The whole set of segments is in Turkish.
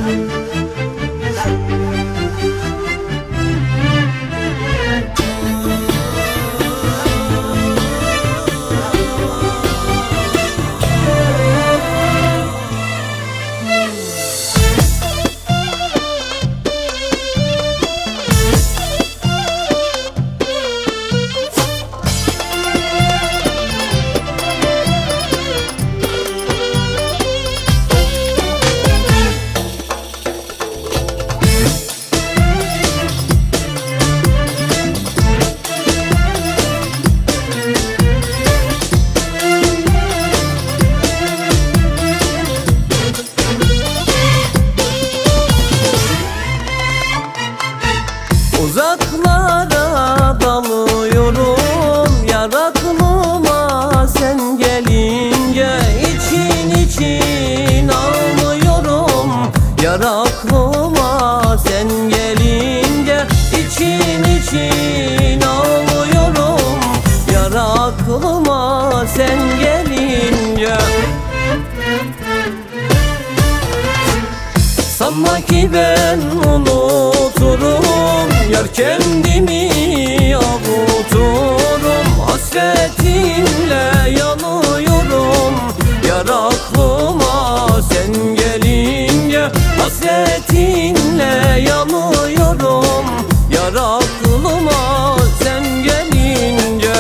Uzaklara dalıyorum, yar aklıma sen gelince için için ağlıyorum. Yar aklıma sen gelince için için ağlıyorum. Yar aklıma sen gelince. Sanma ki ben unuturum, yar kendimi avuturum. Hasretinle yanıyorum, yar aklıma sen gelince. Hasretinle yanıyorum, yar aklıma sen gelince.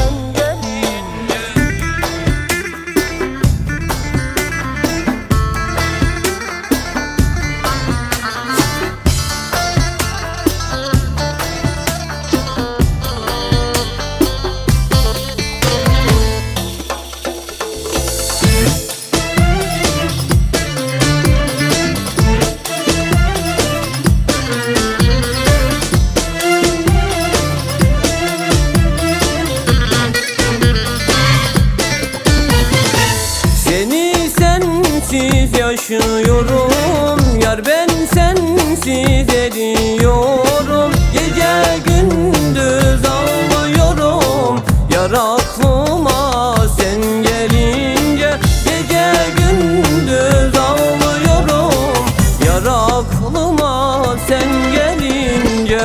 Sensiz yaşıyorum, yar ben sensiz ediyorum. Gece gündüz ağlıyorum, yar aklıma sen gelince. Gece gündüz ağlıyorum, yar aklıma sen gelince.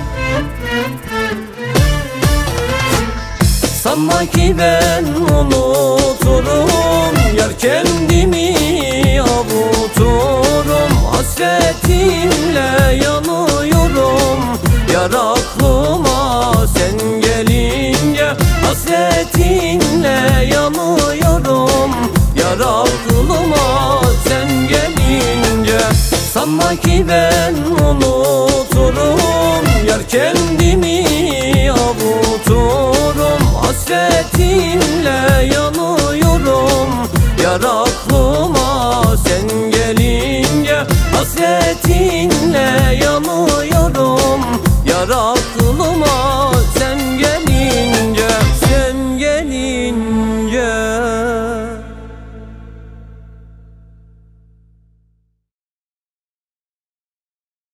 Sanma ki ben unuturum, yar kendimi avuturum. Hasretinle yanıyorum, yar aklıma sen gelince. Hasretinle yanıyorum, yar aklıma sen gelince. Sanma ki ben unuturum, yar kendimi avuturum. Hasretinle yanıyorum, yar aklıma